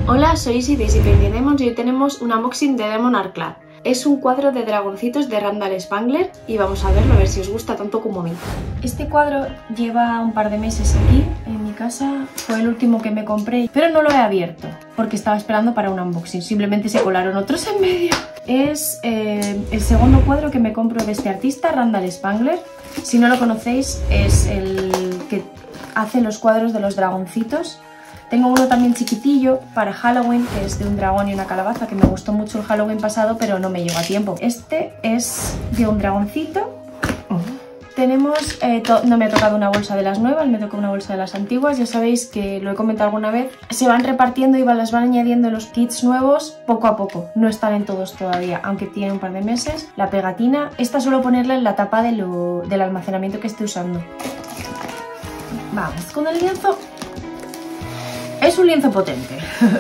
Hola, soy Isi de Easy Painting Demons y hoy tenemos un unboxing de Demon Art Club. Es un cuadro de dragoncitos de Randall Spangler y vamos a verlo, a ver si os gusta tanto como a mí. Este cuadro lleva un par de meses aquí en mi casa, fue el último que me compré, pero no lo he abierto porque estaba esperando para un unboxing, simplemente se colaron otros en medio. Es el segundo cuadro que me compro de este artista, Randall Spangler. Si no lo conocéis, es el que hace los cuadros de los dragoncitos. Tengo uno también chiquitillo para Halloween, que es de un dragón y una calabaza, que me gustó mucho el Halloween pasado, pero no me llegó a tiempo. Este es de un dragoncito. Tenemos, no me ha tocado una bolsa de las nuevas, me toca una bolsa de las antiguas. Ya sabéis que lo he comentado alguna vez, se van repartiendo y las van añadiendo los kits nuevos poco a poco. No están en todos todavía, aunque tiene un par de meses. La pegatina, esta suelo ponerla en la tapa del almacenamiento que esté usando. Vamos con el lienzo. Es un lienzo potente.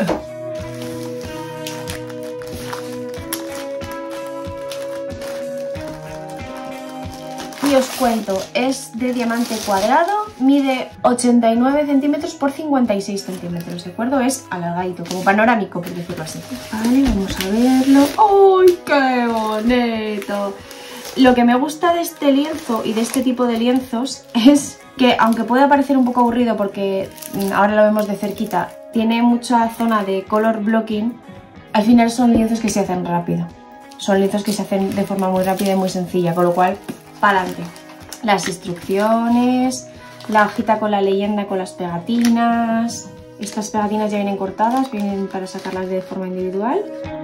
Y os cuento, es de diamante cuadrado, mide 89 centímetros por 56 centímetros, ¿de acuerdo? Es alargadito, como panorámico, por decirlo así. Vale, vamos a verlo. ¡Ay, qué bonito! Lo que me gusta de este lienzo y de este tipo de lienzos es que, aunque pueda parecer un poco aburrido porque ahora lo vemos de cerquita, tiene mucha zona de color blocking, al final son lienzos que se hacen rápido. Son lienzos que se hacen de forma muy rápida y muy sencilla, con lo cual, para adelante. Las instrucciones, la hojita con la leyenda con las pegatinas. Estas pegatinas ya vienen cortadas, vienen para sacarlas de forma individual.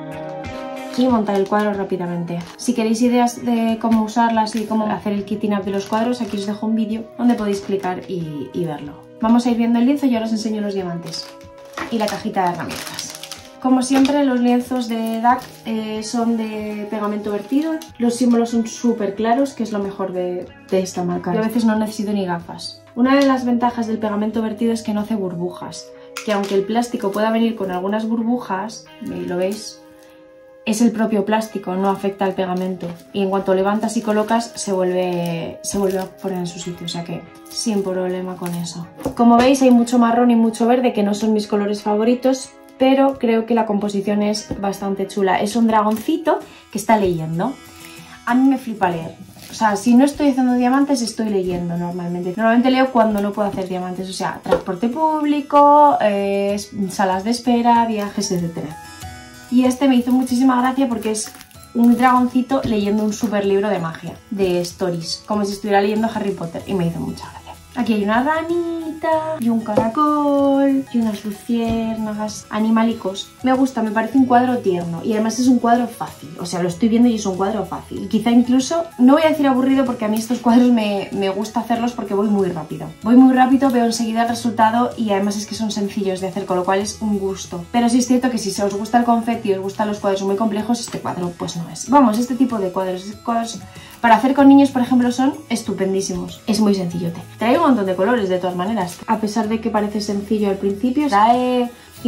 Y montar el cuadro rápidamente. Si queréis ideas de cómo usarlas y cómo hacer el kitting up de los cuadros, aquí os dejo un vídeo donde podéis clicar y verlo. Vamos a ir viendo el lienzo y ahora os enseño los diamantes y la cajita de herramientas. Como siempre, los lienzos de DAC son de pegamento vertido. Los símbolos son súper claros, que es lo mejor de esta marca. Yo a veces no necesito ni gafas. Una de las ventajas del pegamento vertido es que no hace burbujas, que aunque el plástico pueda venir con algunas burbujas, ¿lo veis? Es el propio plástico, no afecta al pegamento. Y en cuanto levantas y colocas, se vuelve a poner en su sitio, o sea que sin problema con eso. Como veis, hay mucho marrón y mucho verde, que no son mis colores favoritos, pero creo que la composición es bastante chula. Es un dragoncito que está leyendo. A mí me flipa leer. O sea, si no estoy haciendo diamantes, estoy leyendo normalmente. Normalmente leo cuando no puedo hacer diamantes, o sea, transporte público, salas de espera, viajes, etcétera. Y este me hizo muchísima gracia porque es un dragoncito leyendo un super libro de magia, de stories, como si estuviera leyendo Harry Potter, y me hizo mucha gracia. Aquí hay una ranita y un caracol y unas luciérnagas, animalicos. Me gusta, me parece un cuadro tierno y además es un cuadro fácil. O sea, lo estoy viendo y es un cuadro fácil. Quizá incluso, no voy a decir aburrido porque a mí estos cuadros me gusta hacerlos porque voy muy rápido. Voy muy rápido, veo enseguida el resultado y además es que son sencillos de hacer, con lo cual es un gusto. Pero sí es cierto que si os gusta el confeti y os gustan los cuadros muy complejos, este cuadro pues no es. Vamos, este tipo de cuadros para hacer con niños, por ejemplo, son estupendísimos. Es muy sencillote. Trae un montón de colores de todas maneras. A pesar de que parece sencillo al principio, trae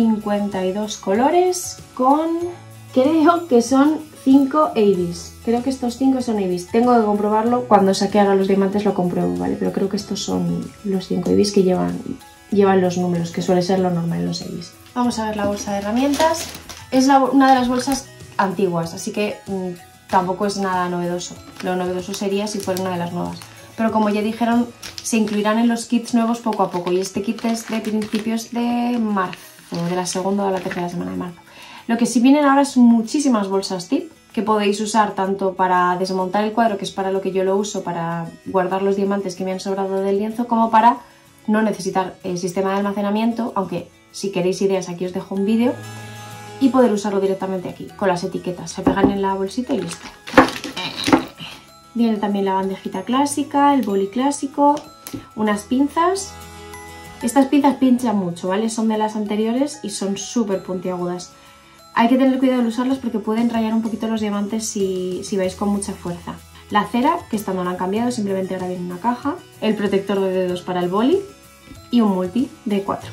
52 colores con... creo que son 5 ABs. Creo que estos 5 son ABs. Tengo que comprobarlo. Cuando saque ahora los diamantes lo compruebo, ¿vale? Pero creo que estos son los 5 ABs que llevan los números, que suele ser lo normal en los ABs. Vamos a ver la bolsa de herramientas. Es una de las bolsas antiguas, así que... tampoco es nada novedoso. Lo novedoso sería si fuera una de las nuevas. Pero como ya dijeron, se incluirán en los kits nuevos poco a poco. Y este kit es de principios de marzo, de la segunda o la tercera semana de marzo. Lo que sí vienen ahora son muchísimas bolsas tip que podéis usar tanto para desmontar el cuadro, que es para lo que yo lo uso, para guardar los diamantes que me han sobrado del lienzo, como para no necesitar el sistema de almacenamiento, aunque si queréis ideas aquí os dejo un vídeo. Y poder usarlo directamente aquí, con las etiquetas. Se pegan en la bolsita y listo. Viene también la bandejita clásica, el boli clásico, unas pinzas. Estas pinzas pinchan mucho, ¿vale? Son de las anteriores y son súper puntiagudas. Hay que tener cuidado al usarlas porque pueden rayar un poquito los diamantes si vais con mucha fuerza. La cera, que esta no la han cambiado, simplemente ahora viene en una caja. El protector de dedos para el boli y un multi de 4.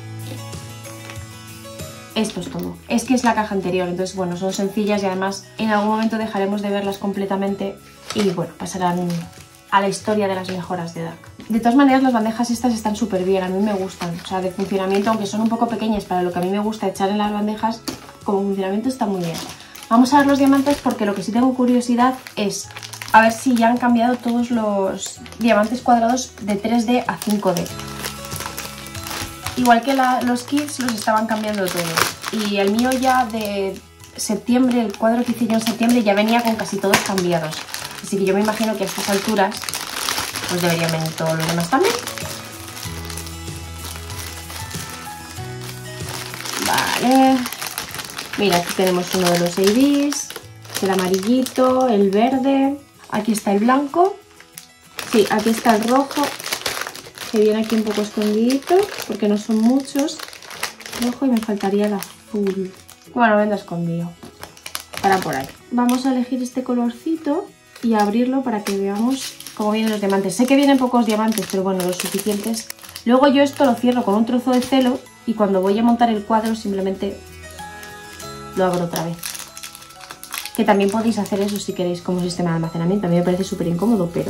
Esto es todo. Es que es la caja anterior, entonces bueno, son sencillas y además en algún momento dejaremos de verlas completamente y bueno, pasarán a la historia de las mejoras de DAC. De todas maneras, las bandejas estas están súper bien, a mí me gustan. O sea, de funcionamiento, aunque son un poco pequeñas para lo que a mí me gusta echar en las bandejas, como funcionamiento está muy bien. Vamos a ver los diamantes porque lo que sí tengo curiosidad es a ver si ya han cambiado todos los diamantes cuadrados de 3D a 5D. Igual que los kits los estaban cambiando todos. Y el mío ya de septiembre, el cuadro que hice yo en septiembre, ya venía con casi todos cambiados. Así que yo me imagino que a estas alturas pues deberían venir todos los demás también. Vale. Mira, aquí tenemos uno de los ABs, el amarillito, el verde. Aquí está el blanco. Sí, aquí está el rojo, que viene aquí un poco escondidito, porque no son muchos. Rojo y me faltaría el azul. Bueno, vendrá escondido. Para por ahí. Vamos a elegir este colorcito y abrirlo para que veamos cómo vienen los diamantes. Sé que vienen pocos diamantes, pero bueno, los suficientes. Luego yo esto lo cierro con un trozo de celo y cuando voy a montar el cuadro simplemente lo abro otra vez. Que también podéis hacer eso si queréis como sistema de almacenamiento. A mí me parece súper incómodo, pero...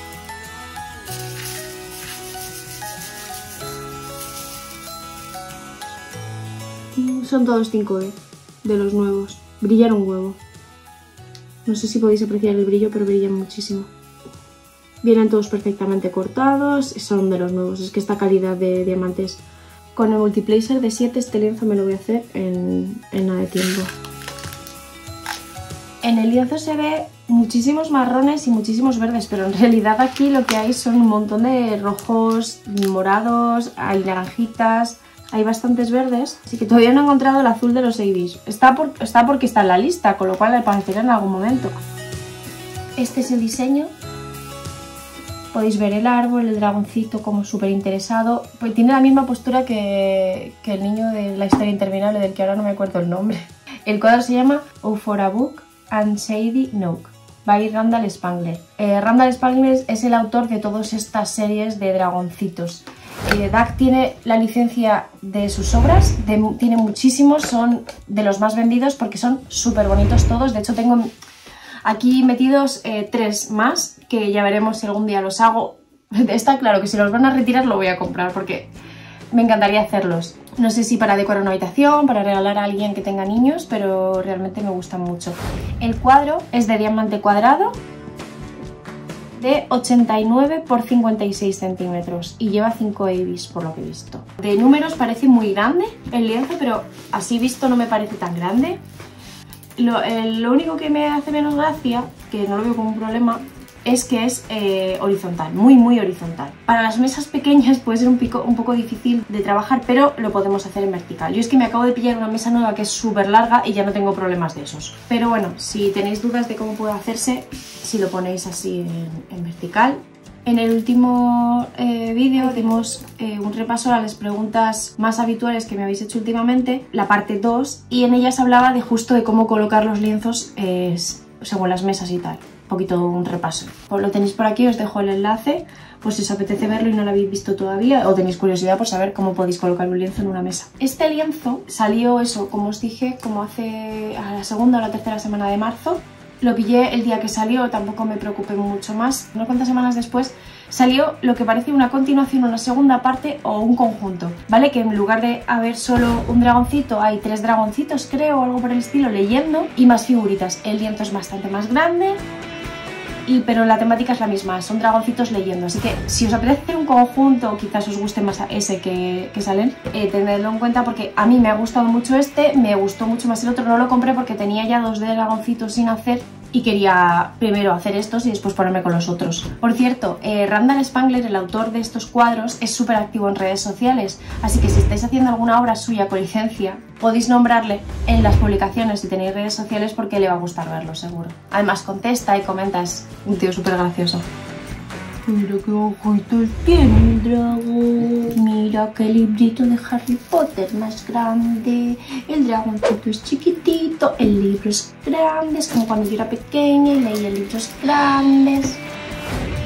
Son todos 5D de los nuevos. Brillan un huevo. No sé si podéis apreciar el brillo, pero brillan muchísimo. Vienen todos perfectamente cortados. Son de los nuevos. Es que esta calidad de diamantes... Con el multiplacer de 7 este lienzo me lo voy a hacer en nada de tiempo. En el lienzo se ve muchísimos marrones y muchísimos verdes, pero en realidad aquí lo que hay son un montón de rojos, morados, hay naranjitas, hay bastantes verdes. Así que todavía no he encontrado el azul de los ABs. Está porque está en la lista, con lo cual aparecerá en algún momento. Este es el diseño. Podéis ver el árbol, el dragoncito como súper interesado. Pues tiene la misma postura que el niño de la historia interminable, del que ahora no me acuerdo el nombre. El cuadro se llama Euphora Book and Shady Nook, by Randall Spangler. Randall Spangler es el autor de todas estas series de dragoncitos. DAC tiene la licencia de sus obras, tiene muchísimos, son de los más vendidos porque son súper bonitos todos. De hecho tengo aquí metidos 3 más, que ya veremos si algún día los hago. Está claro que si los van a retirar lo voy a comprar porque me encantaría hacerlos. No sé si para decorar una habitación, para regalar a alguien que tenga niños, pero realmente me gustan mucho. El cuadro es de diamante cuadrado de 89 por 56 centímetros y lleva 5 ABs por lo que he visto. De números parece muy grande el lienzo, pero así visto no me parece tan grande. Lo único que me hace menos gracia, que no lo veo como un problema, es que es horizontal, muy horizontal. Para las mesas pequeñas puede ser un poco difícil de trabajar, pero lo podemos hacer en vertical. Yo es que me acabo de pillar una mesa nueva que es súper larga y ya no tengo problemas de esos. Pero bueno, si tenéis dudas de cómo puede hacerse, si lo ponéis así en vertical. En el último vídeo dimos un repaso a las preguntas más habituales que me habéis hecho últimamente, la parte 2, y en ellas hablaba de justo de cómo colocar los lienzos según las mesas y tal. Poquito un repaso. Pues lo tenéis por aquí, os dejo el enlace, pues si os apetece verlo y no lo habéis visto todavía o tenéis curiosidad por saber cómo podéis colocar un lienzo en una mesa. Este lienzo salió eso, como os dije, como hace a la segunda o la tercera semana de marzo. Lo pillé el día que salió, tampoco me preocupé mucho más. Unas cuantas semanas después salió lo que parece una continuación, una segunda parte o un conjunto, ¿vale? Que en lugar de haber solo un dragoncito, hay 3 dragoncitos, creo, o algo por el estilo, leyendo, y más figuritas. El lienzo es bastante más grande, pero la temática es la misma, son dragoncitos leyendo. Así que si os apetece hacer un conjunto, quizás os guste más ese que salen, tenedlo en cuenta porque a mí me ha gustado mucho este, me gustó mucho más el otro. No lo compré porque tenía ya 2 de dragoncitos sin hacer y quería primero hacer estos y después ponerme con los otros. Por cierto, Randall Spangler, el autor de estos cuadros, es súper activo en redes sociales, así que si estáis haciendo alguna obra suya con licencia, podéis nombrarle en las publicaciones si tenéis redes sociales porque le va a gustar verlo, seguro. Además contesta y comenta, es un tío súper gracioso. Mira qué ojitos tiene el dragón. Mira qué librito de Harry Potter más grande. El dragoncito es chiquitito, el libro es grande. Es como cuando yo era pequeña y leía libros grandes.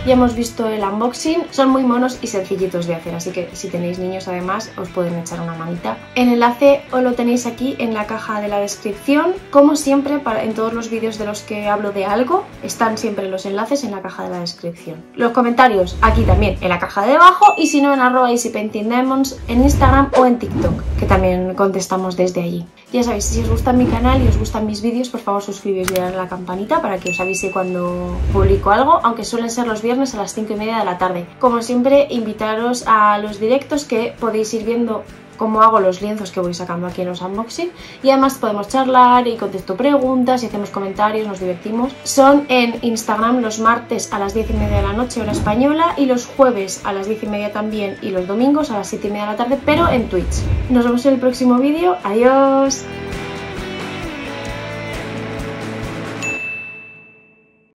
Ya hemos visto el unboxing, son muy monos y sencillitos de hacer, así que si tenéis niños además os pueden echar una manita. El enlace os lo tenéis aquí en la caja de la descripción. Como siempre, en todos los vídeos de los que hablo de algo, están siempre los enlaces en la caja de la descripción. Los comentarios aquí también en la caja de abajo, y si no en @easypaintinglemons en Instagram o en TikTok, que también contestamos desde allí. Ya sabéis, si os gusta mi canal y os gustan mis vídeos, por favor suscribiros y darle a la campanita para que os avise cuando publico algo, aunque suelen ser los viernes a las 5:30 de la tarde. Como siempre, invitaros a los directos, que podéis ir viendo cómo hago los lienzos que voy sacando aquí en los unboxing, y además podemos charlar y contesto preguntas y hacemos comentarios, nos divertimos. Son en Instagram los martes a las 10:30 de la noche hora española, y los jueves a las 10:30 también, y los domingos a las 7:30 de la tarde, pero en Twitch. Nos vemos en el próximo vídeo. Adiós.